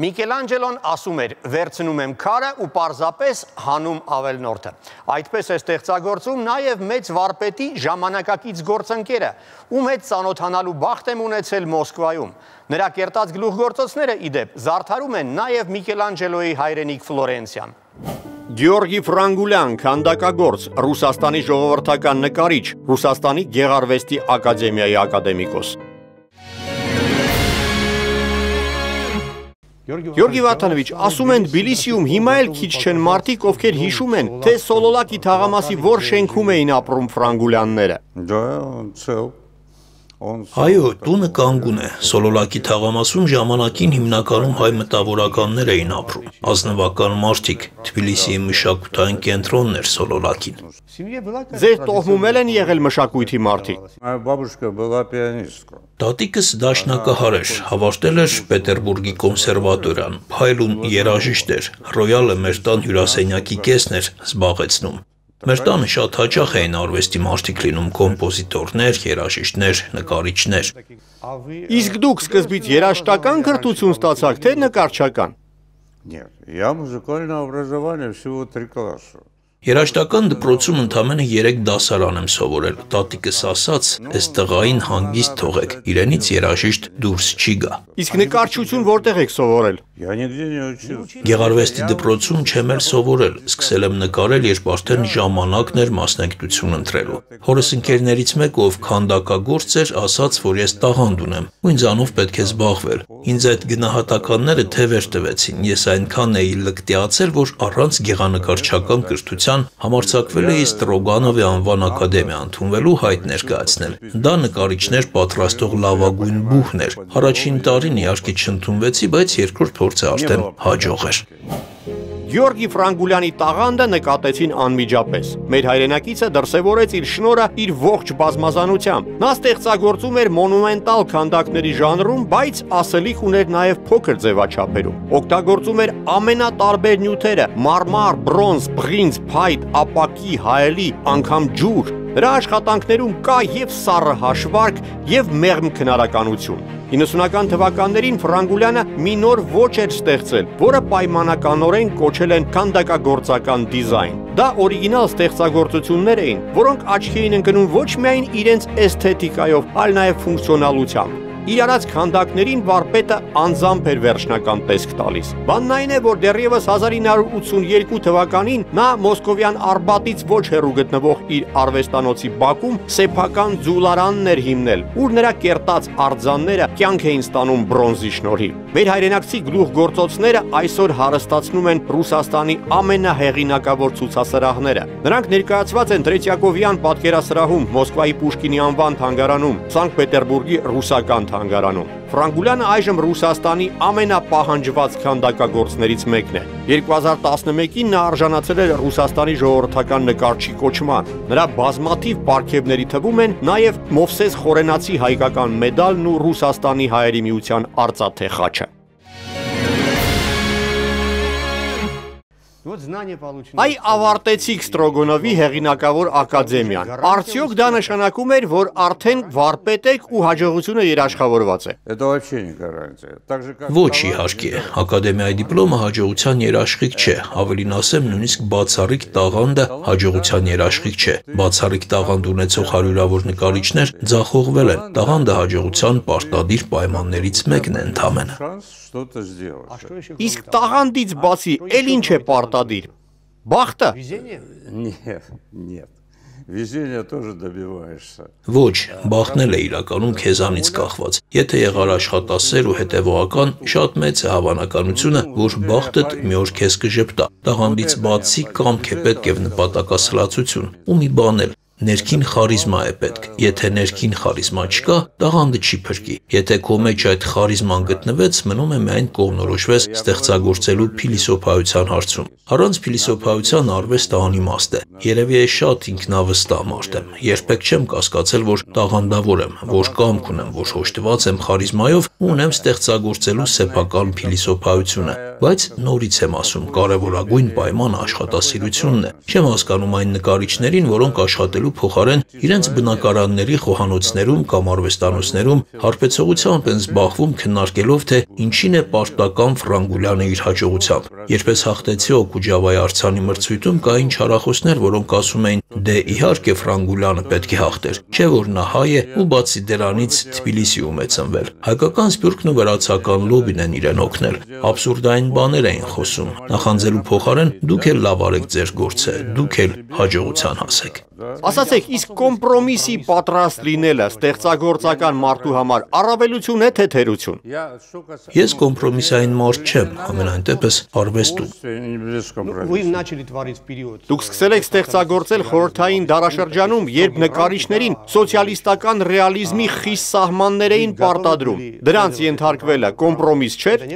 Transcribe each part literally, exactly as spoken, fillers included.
Միքելանջելոն ասում էր, վերցնում եմ քարը ու պարզապես հանում ավելնորդը։ Այդպես է ստեղծագործում նաև մեծ վարպետի ժամանակակից գործընկերը, ում հետ ծանոթանալու բախտ եմ ունեցել Մոսկվայում։ Նրա կերտած գլուխգործոցները, ի դեպ, զարդարում են նաև Միքելանջելոյի հայրենիք Ֆլորենցիան։ Գեորգի Ֆրանգուլյան, քանդակագործ, Ռուսաստանի ժողովրդական նկարիչ, Ռուսաստանի Գեղարվեստի ակադեմիայի ակադեմիկոս։ Գեորգի Վարդանովիչ, ասում են Թբիլիսիում հիմա էլ քիչ չեն մարդիկ, ովքեր հիշում են, թե Սոլոլակի թաղամասի որ շենքում էին ապրում Ֆրանգուլյանները։ Այո, տունը կանգուն է։ Սոլոլակի թաղամասում ժամանակին հիմնականում հայ մտավորականներ էին ապրում, ազնվական մարդիկ, Թբիլիսիի մշակութային կենտրոնն էր Սոլոլակին։ Ձեր տոհմում էլ են եղել մշակույթի մարդիկ։ Տատիկս դաշնակահար էր, հավաքել էր Պետերբուրգի կոնսերվատորիան, փայլուն երաժիշտ էր, Ռոյալը մեր տան հյուրասենյակի կեսն էր զբաղեցնում։ Մեր տանը շատ հաճախ էին արվեստի մարդիկ լինում, կոմպոզիտորներ, երաժիշտներ, նկարիչներ։ Իսկ դուք սկզբից երաժշտական կրթություն ստացաք, թե նկարչական։ Երաժշտական դպրոցում ընդամենը երեք դասարան եմ սովորել։ Տատիկս ասաց, այս տղային հանգիստ թողեք, իրենից երաժիշտ դուրս չի գա։ Իսկ նկարչություն որտեղ եք սովորել։ Գեղարվեստի դպրոցում չեմ էլ սովորել, սկսել եմ նկարել, երբ արդեն ժամանակն էր մասնագիտություն ընտրելու։ Հորս ընկերներից մեկը, ով քանդակագործ էր, ասաց, որ ես տաղանդ ունեմ, ու ինձանով պետք է զբաղվել։ Ինձ այդ գնահատականները թևեր տվեցին, ես այնքան էի լկտիացել, որ առանց գեղանկարչական կրթության համարձակվել էի Ստրոգանովի անվան ակադեմիա ընդունվելու հայտ ներկայացնել։ Դա նկարիչներ պատրաստող լավագույն բուհն էր։ Առաջին տարին իհարկե չընդունվեցի, բայց երկրորդ փորձը արդեն հաջող էր։ Գեորգի Ֆրանգուլյանի տաղանդը նկատեցին անմիջապես։ Մեր հայրենակիցը դրսևորեց իր շնորհը իր ողջ բազմազանությամբ։ Նա ստեղծագործում էր մոնումենտալ քանդակների ժանրում, բայց ասելիք ուներ նաև փոքր ձևաչափերում։ Օգտագործում էր ամենատարբեր նյութերը՝ մարմար, բրոնզ, բրինձ, փայտ, ապակի, հայելի, անգամ ջուր։ Նրա աշխատանքներում կա և սառը հաշվարկ, և մեղմ քնարականություն։ իննսունական թվականներին Ֆրանգուլյանը մի նոր ոճ էր ստեղծել, որը պայմանականորեն կոչել են քանդակագործական դիզայն։ Դա օրիգինալ ստեղծագործություններ էին, որոնք աչքի էին ընկնում ոչ միայն իրենց էսթետիկայով, այլ նաև ֆունկցիոնալությամբ։ Իր արած քանդակներին վարպետը անձամբ էր վերջնական տեսք տալիս։ Բանն այն է, որ դեռևս հազար ինը հարյուր ութսունյոթ թվականին նա մոսկովյան Արբատից ոչ հեռու գտնվող իր արվեստանոցի բակում սեփական ձուլարանն էր հիմնել, ուր նրա կերտած արձանները կյանք էին ստանում բրոնզի շնորհիվ։ Մեր հայրենակցի գլուխգործոցները այսօր հարստացնում են Ռուսաստանի ամենահեղինակավոր ցուցասրահները։ Նրանք ներկայացված են Տրետյակովյան պատկերասրահում, Մոսկվայի Պուշկինի անվան թանգարանում, Սանկտ Պետերբուրգի ռուսական թանգարանում։ Ֆրանգուլյանը այժմ Ռուսաստանի ամենապահանջված քանդակագործներից մեկն է։ երկու հազար տասնմեկին նա արժանացել էր Ռուսաստանի ժողովրդական նկարչի կոչման։ Նրա բազմաթիվ պարգևների թվում են նաև Մովսես Խորենացի հայկական մեդալն ու Ռուսաստանի հայերի միության արծաթե խաչը։ Այ ավարտեցիք Ստրոգանովի հեղինակավոր ակադեմիան։ Արդյոք դա նշանակում էր, որ արդեն վարպետ եք ու հաջողությունը երաշխավորված է։ Ոչ, իհարկե, ակադեմիայի դիպլոմը հաջողության երաշխիք չէ, ավելին ասեմ, նույնիսկ բացառիկ տաղանդը հաջողության երաշխիք չէ։ Բացառիկ տաղանդ ունեցող հարյուրավոր նկարիչներ ձախողվել են։ Տաղանդը հաջողության պարտադիր պայմաններից մեկն է ընդամենը։ Իսկ տաղանդից բացի էլ ինչ է պարտադիր։ Բախտը։ Ոչ, բախտն էլ է իրականում քեզանից կախված։ Եթե եղար աշխատասեր ու հետևողական, շատ մեծ է հավանականությունը, որ բախտդ մի օր քեզ կժպտա։ Տաղանդից բացի կամք է պետք եւ նպատակասլացություն, ու մի բան էլ։ Ներքին խարիզմա է պետք։ Եթե ներքին խարիզմա չկա, տաղանդը չի փրկի։ Եթե քո մեջ այդ խարիզման գտնվեց, մնում է միայն կողմնորոշվես ստեղծագործելու փիլիսոփայության հարցում։ Առանց փիլիսոփայության արվեստը անիմաստ է։ Երևի է շատ ինքնավստահ մարդ եմ։ Երբեք չեմ կասկածել, որ տաղանդավոր եմ, որ կամք ունեմ, որ հոշտված եմ խարիզմայով ու ունեմ ստեղծագործելու սեփական փիլիսոփայությունը։ Բայց նորից եմ ասում, կարևորագույն պայմանը աշխատասիրությունն է։ Չեմ հասկանում այն նկարիչներին, որոնք աշխատելու փոխարեն իրենց բնակարանների խոհանոցներում կամ արվեստանոցներում հարբեցողությամբ են զբաղվում քննարկելով, թե ինչին է պարտական Ֆրանգուլյանը իր հաջողությամբ։ Երբ ես հաղթեցի Օկուջավայի արձանի մրցույթում, կային չարախոսներ, որոնք ասում էին, դե իհարկե Ֆրանգուլյանը պետք է հաղթեր, չէ՞ որ նա հայ է ու բացի դրանից Թբիլիսիում է ծնվել։ Հայկական սփյուռքն ու վրացական լոբին են իրեն օգնել։ Աբսուրդային բաներ էին խոսում։ Նախանձելու փոխարեն դուք էլ լավ արեք ձեր գործը, դուք էլ հաջողության հասեք։ Ասացեք, իսկ կոմպրոմիսի պատրաստ լինելը ստեղծագործական մարդու համար առավելություն է թե թերություն։ Ես կոմպրոմիսային մարդ չեմ, համենայն դեպս արվեստում։ Դուք սկսել եք ստեղծագործել խորհրդային դարաշրջանում, երբ նկարիչներին սոցիալիստական ռեալիզմի խիստ սահմաններ էին պարտադրում։ Դրանց ենթարկվելը կոմպրոմիս չէր։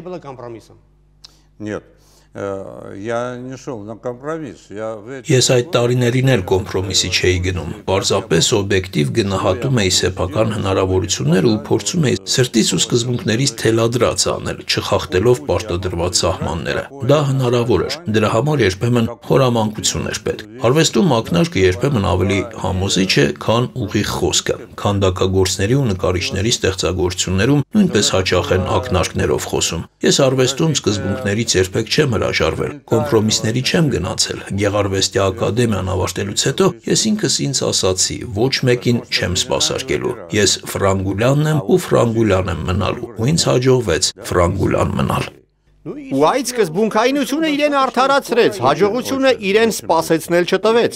Ես այդ տարիներին էլ կոմպրոմիսի չէի գնում, պարզապես օբյեկտիվ գնահատում էի սեփական հնարավորությունները ու փորձում էի սրտից ու սկզբունքներից թելադրած անել, չխախտելով պարտադրված սահմանները։ Դա հնարավոր էր, դրա համար երբեմն խորամանկություն էր պետք։ Արվեստում ակնարկը երբեմն ավելի համոզիչ է, քան ուղիղ խոսքը։ Քանդակագործների ու նկարիչների ստեղծագործություններում նույնպես հաճախ են ակնարկներով խոսում։ Ես արվեստում սկզբունքներից երբեք չեմ հրաժարվել, կոմպրոմիսների չեմ գնացել։ Գեղարվեստի ակադեմիան ավարտելուց հետո ես ինքս ինձ ասացի, ոչ մեկին չեմ սպասարկելու։ Ես Ֆրանգուլյանն եմ ու Ֆրանգուլյան եմ մնալու, ու ինձ հաջողվեց Ֆրանգուլյան մնալ։ Ու այդ սկզբունքայնությունը իրեն արդարացրեց, հաջողությունը իրեն սպասեցնել չտվեց։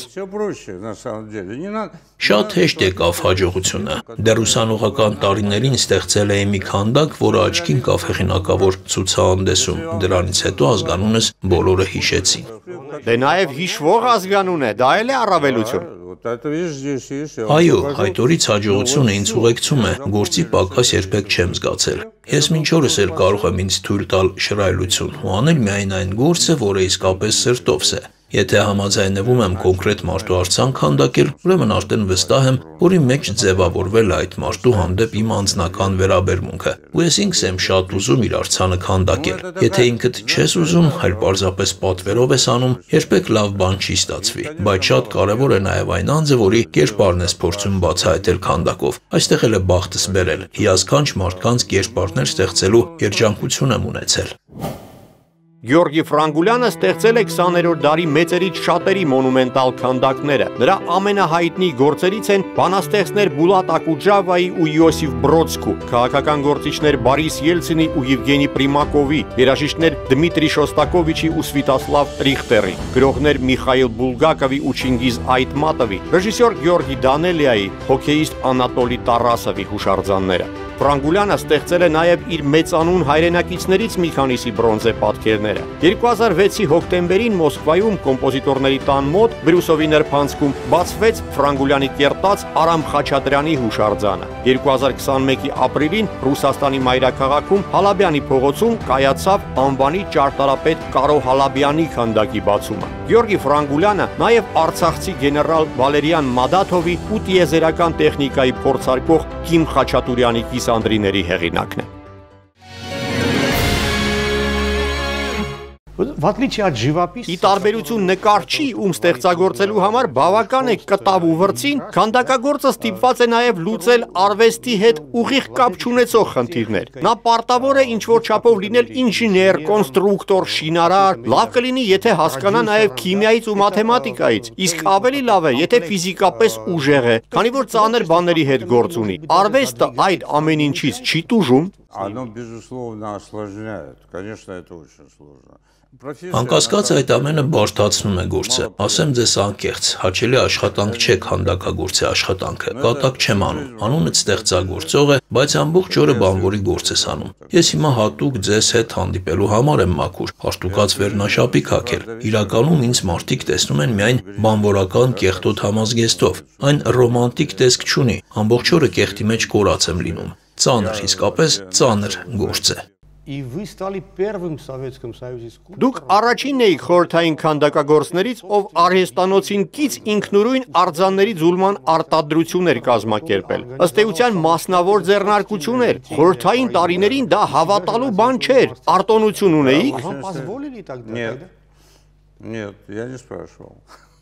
Շատ հեշտ եկավ հաջողությունը։ Դեռ ուսանողական տարիներին ստեղծել էի մի քանդակ, որը աչքին կավ հեղինակավոր ցուցահանդեսում։ Դրանից հետո ազգանունս բոլորը հիշեցին։ Դե նաև հիշվող ազգանուն է, դա էլ է առավելություն։ Այո, այդ օրից հաջողությունը ինձ ուղեկցում է, գործի պակաս երբեք չեմ զգացել։ Ես մինչ օրս էլ կարող եմ ինձ թույլ տալ շռայլություն ու անել միայն այն գործը, որը իսկապես սրտովս է։ Եթե համաձայնվում եմ կոնկրետ մարդու արձան քանդակել, ուրեմն արդեն վստահ եմ, որ իմ մեջ ձևավորվել է այդ մարդու հանդեպ իմ անձնական վերաբերմունքը, ու ես ինքս եմ շատ ուզում իր արձանը քանդակել։ Եթե ինքդ չես ուզում, այլ պարզապես պատվերով ես անում, երբեք լավ բան չի ստացվի, բայց շատ կարևոր է նաև այն անձը, որի կերպարն ես փորձում բացահայտել քանդակով։ Այստեղ էլ է բախտս բերել, հիասքանչ մարդկանց կերպարներ ստեղծելու երջանկություն եմ ունեցել։ Գյորգի Ֆրանգուլյանը ստեղծել է քսաներորդ դարի մեծերից շատերի մոնումենտալ քանդակները։ Նրա ամենահայտնի գործերից են բանաստեղծներ Բուլատ Ակուջավայի ու Յոսիֆ Բրոդսկու, քաղաքական գործիչներ Բարիս Ելցինի ու Եվգենի Պրիմակովի, երաժիշտներ Դմիտրի Շոստակովիչի ու Սվիտոսլավ Րիխտերի, գրողներ Միխայիլ Բուլգակովի ու Չինգիզ Այթմատովի, ռեժիսոր Գյորգի Դանելիայի, հոկեյիստ Անատոլի Տարասովի հուշարձանները։ Ֆրանգուլյանը ստեղծել է նաև իր մեծանուն հայրենակիցներից մի քանիսի բրոնզե պատկերները։ երկու հազար վեցի հոկտեմբերին Մոսկվայում կոմպոզիտորների տան մոտ Բրյուսովի նրբանցքում բացվեց Ֆրանգուլյանի կերտած Արամ Խաչատրյանի հուշարձանը։ երկու հազար քսանմեկի ապրիլին Ռուսաստանի մայրաքաղաքում Հալաբյանի փողոցում կայացավ անվանի ճարտարապետ Կարո Հալաբյանի քանդակի բացումը։ Գյորգի Ֆրանգուլյանը նաև արցախցի գեներալ Վալերիան Մադաթովի ու տիեզերական տեխնիկայի փորձարկող Կիմ Խաչատուրյանի կիսանդրիների հեղինակն է։ Ի տարբերություն նկարչի, ում ստեղծագործելու համար բավական է կտավ ու վրձին, քանդակագործը ստիպված է նաև լուծել արվեստի հետ ուղիղ կապ չունեցող խնդիրներ։ Նա պարտավոր է ինչ-որ չափով լինել ինժեներ, կոնստրուկտոր, շինարար, լավ կլինի, եթե հասկանա նաև քիմիայից ու մաթեմատիկայից, իսկ ավելի լավ է, եթե ֆիզիկապես ուժեղ է, քանի որ ծանր բաների հետ գործ ունի։ Արվեստը այդ ամեն ինչից չի տուժում։ Оно, безусловно, осложняет. Конечно, это очень сложно. Անկասկած այդ ամենը բարդացնում է գործը։ Ասեմ ձեզ անկեղծ, հաճելի աշխատանք չէ քանդակագործի աշխատանքը։ Կատակ չեմ անում։ Անունդ ստեղծագործող է, բայց ամբողջ օրը բանվորի գործ ես անում։ Ես հիմա հատուկ ձեզ հետ հանդիպելու համար եմ մաքուր, հաշտուկած վերնաշապիկ հագել։ Իրականում ինձ մարդիկ տեսնում են միայն բանվորական կեղտոտ համազգեստով։ Այն ռոմանտիկ տեսք չունի։ Ամբողջ օրը կեղտի մեջ կորած եմ լինում։ Ծանր, իսկապես ծանր գործ է։ Դուք առաջինն էիք խորհրդային քանդակագործներից, ով արհեստանոցին կից ինքնուրույն արձանների ձուլման արտադրություններ կազմակերպել։ Ըստ էության մասնավոր ձեռնարկություն էր։ Խորհրդային տարիներին դա հավատալու բան չէր։ Արտոնություն ունեիք։ Нет, нет, я не спрашивал.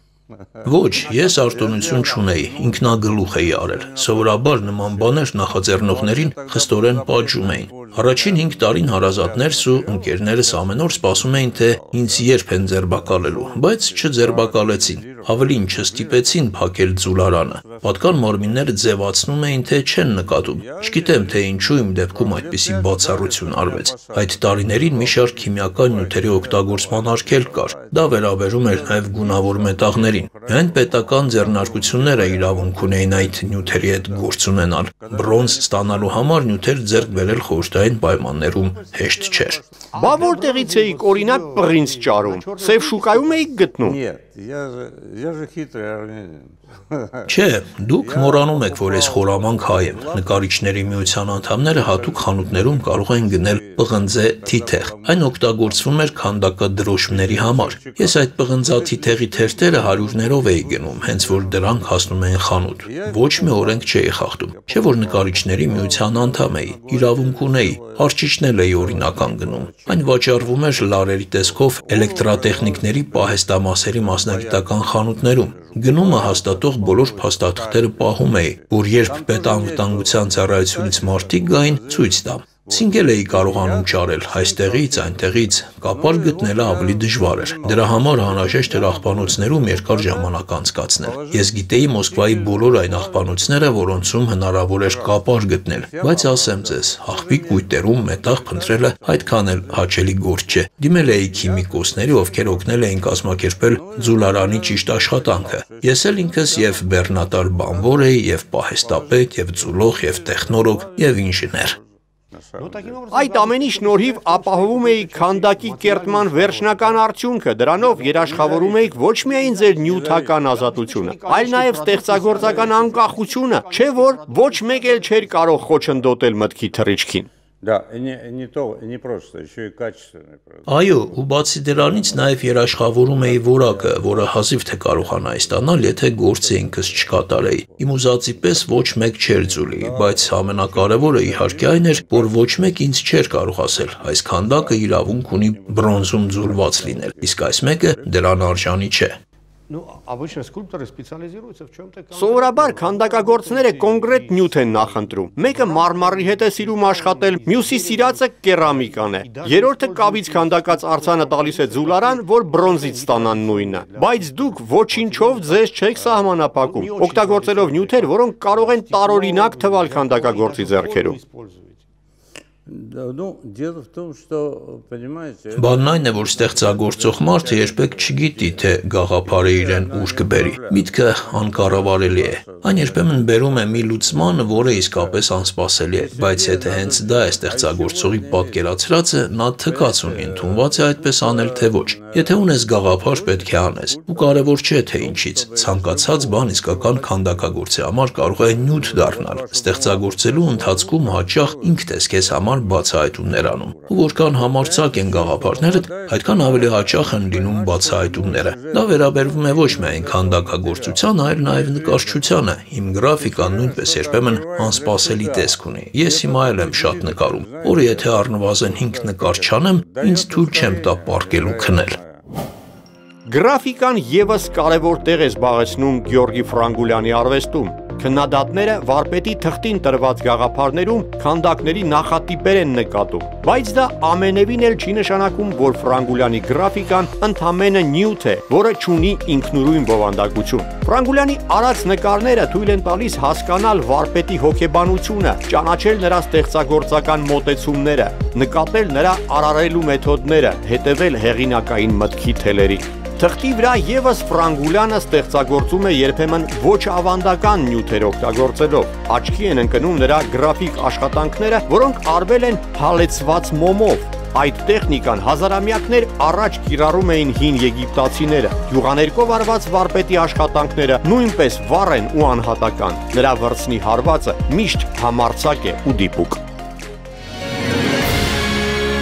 Ոչ, ես արտոնություն չունեի, ինքնագլուխ էի արել։ Սովորաբար նման բաներ նախաձեռնողներին խստորեն պատժում էին։ Առաջին հինգ տարին հարազատներս ու ընկերներս ամեն օր սպասում էին, թե ինձ երբ են ձերբակալելու, բայց չձերբակալեցին։ Ավելին չստիպեցին փակել ձուլարանը։ Պատկան մարմինները ձևացնում էին, թե չեն նկատում։ Չգիտեմ, թե ինչու իմ դեպքում այդպիսի բացառություն արվեց։ Այդ տարիներին մի շարք քիմիական նյութերի օգտագործման արգելք կար։ Դա վերաբերում էր նաև գունավոր մետաղներին։ Միայն պետական ձեռնարկությունները իրավունք ունեին այդ նյութերի հետ գործ ունենալ։ Բրոնզ ստանալու համար նյութեր ձեռք բերել խորհրդային պայմաններում հեշտ չէր։ Բա որտեղից էիք օրինակ պղինձ ճարում։ Սև շուկայում էիք գտնում։ Нет, я же, я же хитрый армянин. Չէ, դուք մոռանում եք, որ ես խորամանկ հայ եմ։ Նկարիչների միության անդամները հատուկ խանութներում կարող են գնել պղնձե թիթեղ։ Այն օգտագործվում էր քանդակադրոշմների համար։ Ես այդ պղնձաթիթեղի թերթերը հարյուրներով էի գնում, հենց որ դրանք հասնում էին խանութ։ Ոչ մի օրենք չէի խախտում։ Չէ որ նկարիչների միության անդամ էի, իրավունք ունեի, արճիճնել էի օրինական գնում։ Այն վաճառվում էր լարերի տեսքով էլեկտրատեխնիկների պահեստամասերի մասնագիտական խանութներում։ Գնումը հաստատող բոլոր փաստաթղթերը պահում էի, որ երբ պետանվտանգության ծառայությունից մարդիկ գային, ցույց տամ։ Ցինգել էի կարողանում ճարել, այստեղից, այնտեղից, կապար գտնելը ավելի դժվար էր։ Դրա համար անհրաժեշտ էր աղբանոցներում երկար ժամանակ անցկացնել։ Ես գիտեի Մոսկվայի բոլոր այն աղբանոցները, որոնցում հնարավոր էր կապար գտնել, բայց ասեմ ձեզ, աղբի կույտերում մետաղ փնտրելը այդքան էլ հաճելի գործ չէ։ Դիմել էի քիմիկոսների, ովքեր օգնել էին կազմակերպել ձուլարանի ճիշտ աշխատանքը։ Ես էլ ինքս եւ բեռնատար բանվոր էի, եւ պահեստապետ, եւ ձուլող, եւ տեխնոլոգ, եւ ինժեներ։ Այդ ամենի շնորհիվ ապահովում էիք քանդակի կերտման վերջնական արդյունքը, դրանով երաշխավորում էիք ոչ միայն ձեր նյութական ազատությունը, այլ նաև ստեղծագործական անկախությունը, չէ՞ որ ոչ մեկ էլ չէր կարող խոչընդոտել մտքի թռիչքին։ Да, и не, не то, не просто, еще и качественный продукт. Այո, ու բացի դրանից նաև երաշխավորում էի որակը, որը հազիվ թե կարողանայի ստանալ, եթե գործը ինքս չկատարեի։ Իմ ուզածի պես ոչ մեկ չէր ձուլի, բայց ամենակարևորը իհարկե այն էր, որ ոչ մեկ ինձ չէր կարող ասել, այս քանդակը իրավունք ունի բրոնզում ձուլված լինել, իսկ այս մեկը դրան արժանի չէ։ Սովորաբար քանդակագործները կոնկրետ նյութ են նախընտրում։ Մեկը մարմարի հետ է սիրում աշխատել, մյուսի սիրածը կերամիկան է։ Երրորդը կավից քանդակած արձանը տալիս է ձուլարան, որ բրոնզից ստանան նույնը։ Բայց դուք ոչինչով ձեզ չեք սահմանափակում, օգտագործելով նյութեր, որոնք կարող են տարօրինակ թվալ քանդակագործի ձեռքերում։ Ну, дело в том, что, понимаете... Բանն այն է, որ ստեղծագործող մարդը երբեք չգիտի, թե գաղափարը իրեն ուր կբերի։ Միտքը անկառավարելի է։ Այն երբեմն բերում է մի լուծման, որը իսկապես անսպասելի է, բայց եթե հենց դա է ստեղծագործողի պատկերացրածը, նա թքած ունի, ընդունված է այդպես անել, թե ոչ։ Եթե ունես գաղափար, պետք է անես։ Ու կարևոր չէ, թե ինչից։ Ցանկացած բան իսկական քանդակագործի համար կարող է նյութ դառնալ։ Ստեղծագործելու ընթացքում հաճախ ինքդ ես քեզ համար բացահայտումներ անում։ Ու որքան համարձակ են գաղափարներդ, այդքան ավելի հաճախ են լինում բացահայտումները։ Դա վերաբերվում է ոչ միայն քանդակագործության, այլ նաև նկարչությանը։ Իմ գրաֆիկան նույնպես երբեմն անսպասելի տեսք ունի։ Ես հիմա էլ եմ շատ նկարում, որը եթե առնվազն հինգ նկար չանեմ, ինձ թույլ չեմ տա պառկել ու քնել։ Գրաֆիկան եւս կարևոր տեղ է զբաղեցնում Գյորգի Ֆրանգուլյանի արվեստում։ Քննադատները վարպետի թղթին տրված գաղափարներում քանդակների նախատիպեր են նկատում, բայց դա ամենևին էլ չի նշանակում, որ Ֆրանգուլյանի գրաֆիկան ընդամենը նյութ է, որը չունի ինքնուրույն բովանդակություն։ Ֆրանգուլյանի արած նկարները թույլ են տալիս հասկանալ վարպետի հոգեբանությունը, ճանաչել նրա ստեղծագործական մոտեցումները, նկատել նրա արարելու մեթոդները, հետևել հեղինակային մտքի թելերին։ Թղթի վրա եւս Ֆրանգուլյանը ստեղծագործում է երբեմն ոչ ավանդական նյութեր օգտագործելով։ Աչքի են ընկնում նրա գրաֆիկ աշխատանքները, որոնք արվել են հալեցված մոմով։ Այդ տեխնիկան հազարամյակներ առաջ կիրառում էին հին եգիպտացիները։ Յուղաներկով արված վարպետի աշխատանքները նույնպես վառ են ու անհատական։ Նրա վրձնի հարվածը միշտ համարձակ է ու դիպուկ։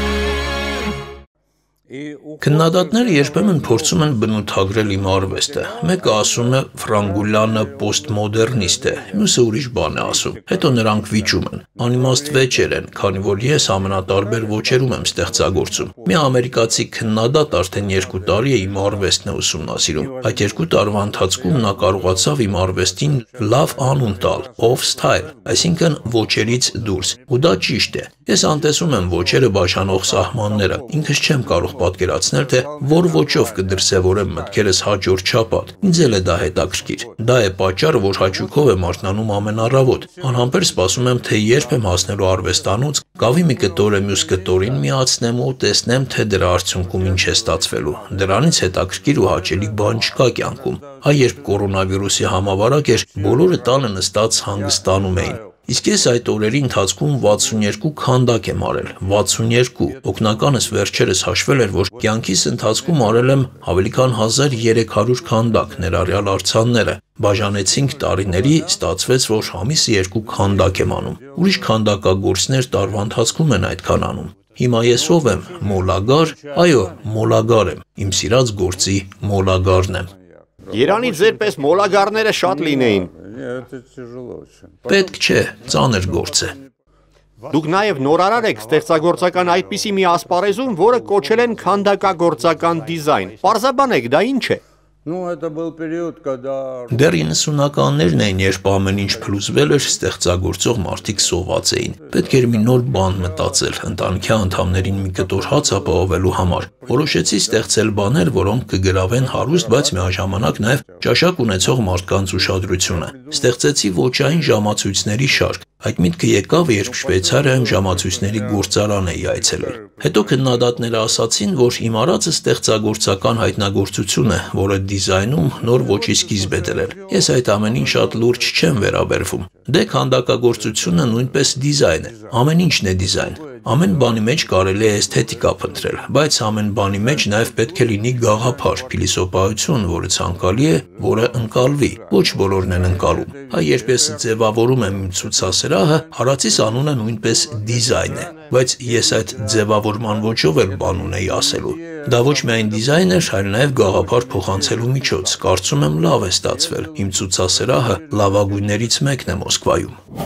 Քննադատները երբեմն փորձում են բնութագրել իմ արվեստը։ Մեկը ասում է Ֆրանգուլյանը պոստմոդեռնիստ է, մյուսը ուրիշ բան է ասում։ Հետո նրանք վիճում են։ Անիմաստ վեճեր են, քանի որ ես ամենատարբեր ոճերում եմ ստեղծագործում։ Մի ամերիկացի քննադատ արդեն երկու տարի է իմ արվեստն է ուսումնասիրում։ Այդ երկու տարվա ընթացքում նա կարողացավ իմ արվեստին լավ անուն տալ, of style, այսինքն ոճերից դուրս։ Ու դա ճիշտ է։ Ես անտեսում եմ ոճերը բաժանող սահմանները։ Ինքս չեմ կարող պատկերացնել, թե որ ոճով կդրսևորեմ մտքերս հաջորդ շաբաթ։ Ինձ էլ է դա հետաքրքիր։ Դա է պատճառը, որ հաճույքով եմ արթնանում ամեն առավոտ։ Անհամբեր սպասում եմ, թե երբ եմ հասնելու արվեստանոց, կավի մի կտորը մյուս կտորին միացնեմ ու տեսնեմ, թե դրա արդյունքում ինչ է ստացվելու։ Դրանից հետաքրքիր ու հաճելի բան չկա կյանքում։ Այ երբ կորոնավիրուսի համավարակ էր, բոլորը տանը նստած հանգստանում էին։ Իսկ ես այդ օրերի ընթացքում վաթսունյերկու քանդակ եմ արել, վաթսունյերկու, օգնականս վերջերս հաշվել էր, որ կյանքիս ընթացքում արել եմ ավելի քան հազար երեք հարյուր քանդակ, ներառյալ արձանները, բաժանեցինք տարիների, ստացվեց, որ ամիսը երկու քանդակ եմ անում, ուրիշ քանդակագործներ տարվա ընթացքում են այդքան անում։ Հիմա ես ով եմ, մոլագար, այո, մոլագար եմ, իմ սիրած գործի մոլագարն եմ։ Երանի ձեր պես մոլագարները շատ լինեին։ Պետք չէ, ծանր գործ է։ Դուք նաև նորարար եք ստեղծագործական այդպիսի մի ասպարեզում, որը կոչել են քանդակագործական դիզայն։ Պարզաբանեք, դա ինչ է։ Դեռ իննսունականներն էին, երբ ամեն ինչ փլուզվել էր, ստեղծագործող մարդիկ սոված էին։ Պետք էր մի նոր բան մտածել, ընտանիքի անդամներին մի կտոր հաց ապահովելու համար։ Որոշեցի ստեղծել բաներ, որոնք կգրավեն հարուստ, բայց միաժամանակ նաև ճաշակ ունեցող մարդկանց ուշադրությունը։ Ստեղծեցի ոճային ժամացույցների շարք։ Այդ միտքը եկավ, երբ Շվեյցարիայում ժամացույցների գործարան էի այցելել։ Հետո քննադատները ասացին, որ իմ արածը ստեղծագործական հայտնագործություն է, որը դիզայնում նոր ոճի սկիզբ է դրել։ Ես այդ ամենին շատ լուրջ չեմ վերաբերվում։ Դե քանդակագործությունը նույնպես դիզայն է։ Ամեն ինչն է դիզայն։ Ամեն բանի մեջ կարելի է էսթետիկա փնտրել, բայց ամեն բանի մեջ նաև պետք է լինի գաղափար, փիլիսոփայություն, որը ցանկալի է, որը ընկալվի։ Ոչ բոլորն են ընկալում։ Այ երբ ես ձևավորում եմ իմ ցուցասրահը, հարացիս անունը նույնպես դիզայն է, բայց ես այդ ձևավորման ոճով էլ բան ունեի ասելու։ Դա ոչ միայն դիզայն էր, այլ նաև գաղափար փոխանցելու միջոց։ Կարծում եմ լավ է ստացվել։ Իմ ցուցասրահը լավագույններից մեկն է Մոսկվայում։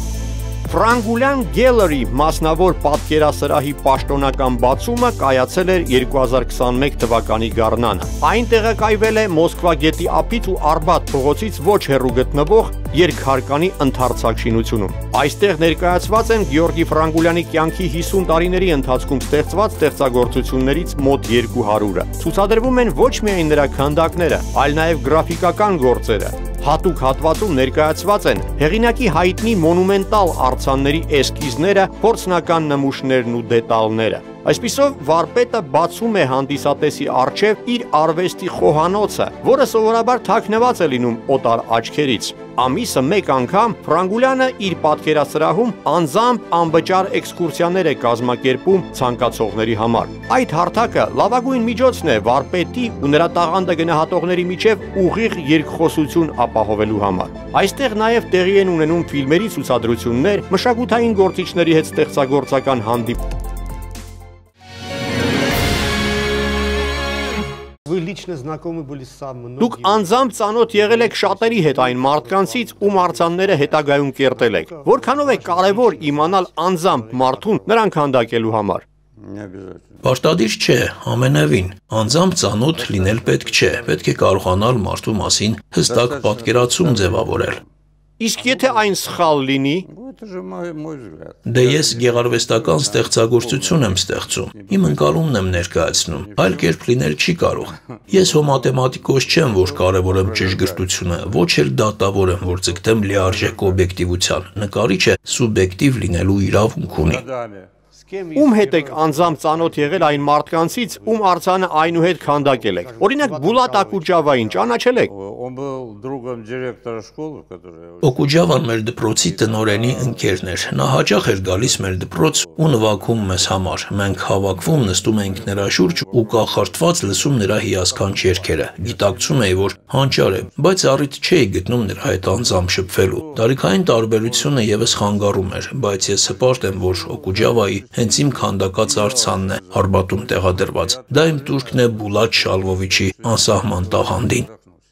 Ֆրանգուլյան Gallery մասնավոր պատկերասրահի պաշտոնական բացումը կայացել էր երկու հազար քսանմեկ թվականի գարնանը։ Այն տեղակայվել է Մոսկվա գետի ափից ու Արբաթ փողոցից ոչ հեռու գտնվող երկհարկանի ընդարձակ շինությունում։ Այստեղ ներկայացված են Գեորգի Ֆրանգուլյանի կյանքի հիսուն տարիների ընթացքում ստեղծված ստեղծագործություններից մոտ երկու հարյուրը։ Ցուցադրվում են ոչ միայն նրա քանդակները, այլ նաև գրաֆիկական գործերը։ Հատուկ հատվածում ներկայացված են հեղինակի հայտնի մոնումենտալ արձանների էսքիզները, փորձնական նմուշներն ու դետալները։ Այսպիսով վարպետը բացում է հանդիսատեսի առջև իր արվեստի խոհանոցը, որը սովորաբար թաքնված է լինում օտար աչքերից։ Ամիսը մեկ անգամ Ֆրանգուլյանը իր պատկերասրահում անձամբ անվճար էքսկուրսիաներ է կազմակերպում ցանկացողների համար։ Այդ հարթակը լավագույն միջոցն է վարպետի ու նրա տաղանդը գնահատողների միջև ուղիղ երկխոսություն ապահովելու համար։ Այստեղ նաև տեղի են ունենում ֆիլմերի ցուցադրություններ, մշակութային գործիչների հետ ստեղծագործական հանդիպումներ։ Դուք անձամբ ծանոթ եղել եք շատերի հետ այն մարդկանցից, ում արձանները հետագայում կերտել եք։ Որքանով է կարևոր իմանալ անձամբ մարդուն նրան քանդակելու համար։ Պարտադիր չէ, ամենևին։ Անձամբ ծանոթ լինել պետք չէ, պետք է կարողանալ մարդու մասին հստակ պատկերացում ձևավորել։ Իսկ եթե այն սխալ լինի։ Դե ես գեղարվեստական ստեղծագործություն եմ ստեղծում, իմ ընկալումն եմ ներկայացնում, այլ կերպ լինել չի կարող։ Ես հո մաթեմատիկոս չեմ, որ կարևորեմ ճշգրտությունը, ոչ էլ դատավոր եմ, որ ձգտեմ լիարժեք օբյեկտիվության։ Նկարիչը սուբյեկտիվ լինելու իրավունք ունի։ Ում հետ եք անձամբ ծանոթ եղել այն մարդկանցից, ում արձանը այնուհետ քանդակել եք։ Օրինակ Բուլատ Ակուջավային ճանաչել եք։ Он был другом директора школы, который... Օկուջավան մեր դպրոցի տնօրենի ընկերն էր։ Նա հաճախ էր գալիս մեր դպրոց ու նվագում մեզ համար։ Մենք հավաքվում նստում էինք նրա շուրջ ու կախարդված լսում նրա հիասքանչ երգերը։ Գիտակցում էի, որ հանճար է, բայց առիթ չէի գտնում նրա հետ անձամբ շփվելու։ Տարիքային տարբերությունը եւս խանգարում էր, բայց ես հպարտ եմ, որ Օկուջավայի հենց իմ քանդակած արձանն է Արբատում տեղադրված։ Դա իմ տուրքն է Բուլատ Շալվովիչի անսահման տաղանդին։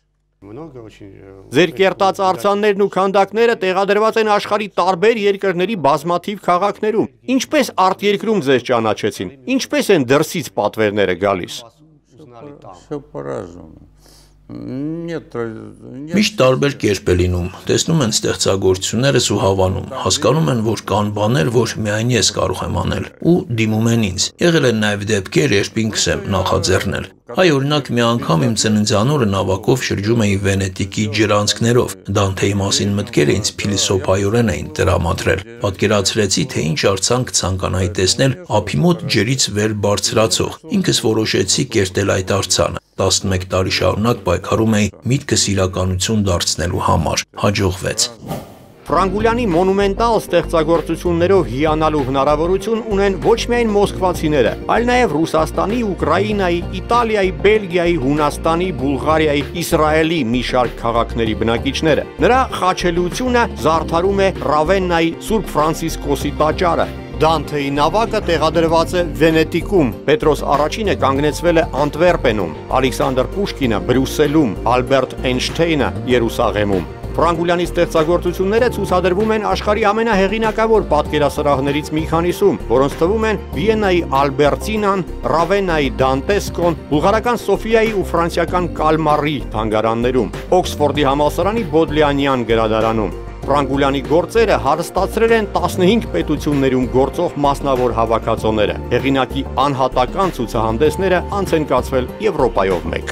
Ձեր կերտած արձաններն ու քանդակները տեղադրված են աշխարհի տարբեր երկրների բազմաթիվ քաղաքներում։ Ինչպես արտերկրում ձեզ ճանաչեցին։ Ինչպես են դրսից պատվերները գալիս։ Все по-разному. Нет, Միշտ տարբեր կերպ է լինում, տեսնում են ստեղծագործություններս ու հավանում, հասկանում են, որ կան բաներ, որ միայն ես կարող եմ անել, ու դիմում են ինձ։ Եղել են նաև դեպքեր, երբ ինքս եմ նախաձեռնել։ Հայ օրինակ մի անգամ իմ ծննդյանօրը նավակով շրջում էի Վենետիկի ջրանցքներով, Դանթեի մասին մտքերը ինձ փիլիսոփայորեն էին տրամադրել։ Պատկերացրեցի, թե ինչ արձան կցանկանայի տեսնել ափի մոտ ջրից վեր բարձրացող։ Ինքս որոշեցի կերտել այդ արձանը։ տասնմեկ տարի շարունակ պայքարում էի միտքս իրականություն դարձնելու համար։ Հաջողվեց։ Ֆրանգուլյանի մոնումենտալ ստեղծագործություններով հիանալու հնարավորություն ունեն ոչ միայն մոսկվացիները, այլ նաև Ռուսաստանի, Ուկրաինայի, Իտալիայի, Բելգիայի, Հունաստանի, Բուլղարիայի, Իսրայելի մի շարք քաղաքների բնակիչները։ Նրա խաչելությունը զարդարում է Ռավեննայի Սուրբ Ֆրանցիսկոսի տաճարը։ Դանթեի նավակը տեղադրված է Վենետիկում, Պետրոս առաջինը կանգնեցվել է Անտվերպենում, Ալեքսանդր Պուշկինը Բրյուսելում, Ալբերտ Էյնշթեյնը Երուսաղեմում։ Ֆրանգուլյանի ստեղծագործությունները ցուցադրվում են աշխարհի ամենահեղինակավոր պատկերասրահներից մի քանիսում, որոնց թվում են Վիեննայի Ալբերտինան, Ռավեննայի Դանտեսկոն, բուլղարական Սոֆիայի ու ֆրանսիական Կալմարի թանգարաններում, Օքսֆորդի համալսարանի Բոդլեանյան գրադարանում։ Ֆրանգուլյանի գործերը հարստացրել են տասնհինգ պետություններում գործող մասնավոր հավաքածոները։ Հեղինակի անհատական ցուցահանդեսները անց են կացվել Եվրոպայով մեկ։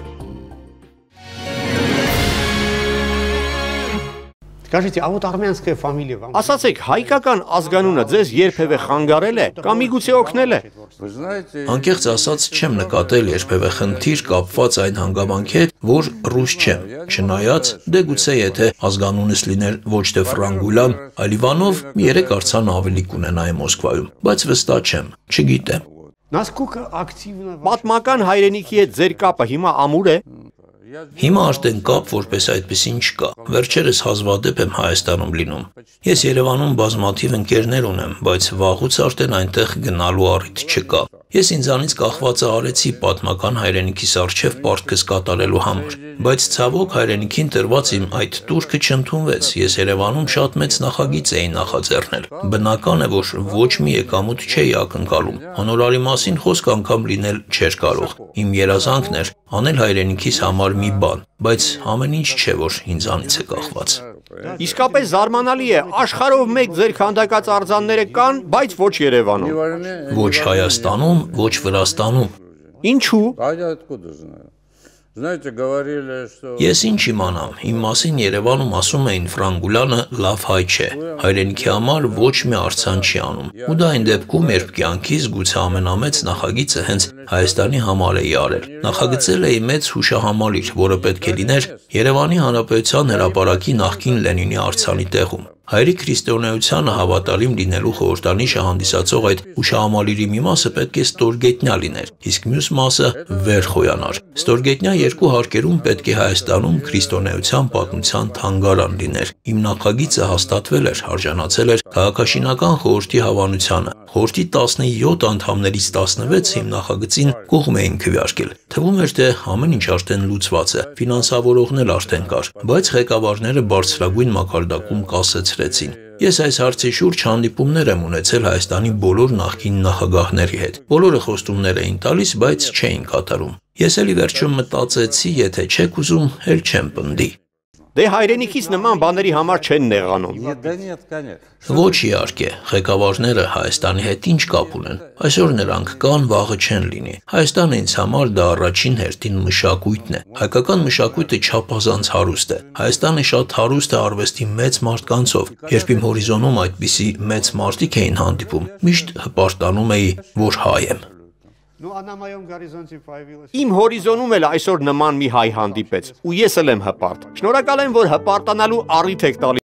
Скажите, а вот армянская фамилия вам... Ասացեք, հայկական ազգանունը ձեզ երբևէ խանգարել է կամ միգուցե օգնել է։ Вы знаете, Անկեղծ ասած չեմ նկատել երբևէ խնդիր կապված այն հանգամանքի հետ, որ ռուս չեմ։ Չնայած, դե գուցե եթե ազգանունս լիներ ոչ թե Ֆրանգուլյան, այլ Իվանով, մի երեք արձան ավելի կունենայի Մոսկվայում, բայց վստահ չեմ, չգիտեմ։ Насколько активно... Պատմական հայրենիքի հետ ձեր կապը հիմա ամուր է։ Հիմա արդեն կապ որպես այդպեսին չկա։ Վերջերս հազվադեպ եմ Հայաստանում լինում։ Ես Երևանում բազմաթիվ ընկերներ ունեմ, բայց վաղուց արդեն այնտեղ գնալու առիթ չկա։ Ես ինձանից կախվածը արեցի պատմական հայրենիքիս առջև պարտքս կատարելու համար, բայց ցավոք հայրենիքին տրված իմ այդ տուրքը չընդունվեց։ Ես Երևանում շատ մեծ նախագիծ էի նախաձեռնել։ Բնական է, որ ոչ մի եկամուտ չէի ակնկալում։ Հոնորարի մասին խոսք անգամ լինել չէր կարող։ Իմ երազանքն էր անել հայրենիքիս համար մի բան, բայց ամեն ինչ չէ, որ ինձանից է կախված։ Իսկապես զարմանալի է, աշխարհով մեկ ձեր քանդակած արձանները կան, բայց ոչ Երևանում։ Ոչ Հայաստանում, ոչ Վրաստանում։ Ինչու՞։ а я откуда знаю? Знаете, говорили, что... Ես ինչ իմանամ, իմ մասին Երևանում ասում էին Ֆրանգուլյանը լավ հայ չէ, հայրենիքի համար ոչ մի արձան չի անում։ Ու դա այն դեպքում, երբ կյանքիս գուցե ամենամեծ նախագիծը հենց Հայաստանի համար էի արել։ Նախագծել էի մեծ հուշահամալիր, որը պետք է լիներ Երևանի Հանրապետության հրապարակի նախկին Լենինի արձանի տեղում։ Հայերի քրիստոնեությանը հավատալիմ լինելու խորհրդանիշը հանդիսացող այդ հուշահամալիրի մի մասը պետք է ստորգետնյա լիներ, իսկ մյուս մասը վեր խոյանար։ Ստորգետնյա երկու հարկերում պետք է Հայաստանում քրիստոնեության պատմության թանգարան լիներ։ Իմ նախագիծը հաստատվել էր, արժանացել էր քաղաքաշինական խորհրդի հավանությանը։ Խորհրդի տասնյոթ անդամներից տասնվեցը իմ նախագծին կողմ էին քվեարկել։ Թվում էր, թե ամեն ինչ արդեն լուծված է, ֆինանսավորողն էլ արդեն կար, բայց ղեկավարները բարձրագույն մակարդակում կասեցրեցին։ Ես այս հարցի շուրջ հանդիպումներ եմ ունեցել Հայաստանի բոլոր նախկին նախագահների հետ։ Բոլորը խոստումներ էին տալիս, բայց չէին կատարում։ Ես էլ ի վերջո մտածեցի, եթե չեք ուզում, էլ չեմ պնդի։ Դե հայրենիքից նման բաների համար չեն նեղանում։ Нет, да нет, конечно. Ոչ իհարկե, ղեկավարները Հայաստանի հետ ինչ կապ ունեն։ Այսօր նրանք կան, վաղը չեն լինի։ Հայաստանը ինձ համար դա առաջին հերթին մշակույթն է։ Հայկական մշակույթը չափազանց հարուստ է։ Հայաստանը շատ հարուստ է արվեստի մեծ մարդկանցով։ Երբ իմ հորիզոնում այդպիսի մեծ մարդիկ էին հանդիպում, միշտ հպարտանում էի, որ հայ եմ։ Իմ հորիզոնում էլ այսօր նման մի հայ հանդիպեց, ու ես էլ եմ հպարտ։ Շնորհակալ եմ, որ հպարտանալու առիթ եք տալիս